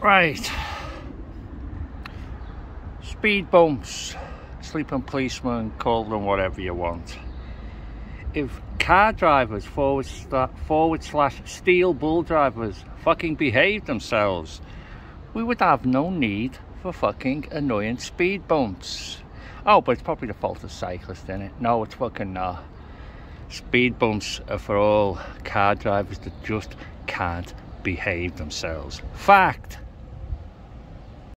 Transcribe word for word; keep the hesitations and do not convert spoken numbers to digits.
Right. Speed bumps, sleeping policemen, call them whatever you want. If car drivers, forward, forward slash steel bull drivers, fucking behave themselves, we would have no need for fucking annoying speed bumps. Oh, but it's probably the fault of cyclists, isn't it? No, it's fucking not. Speed bumps are for all car drivers that just can't behave themselves. Fact.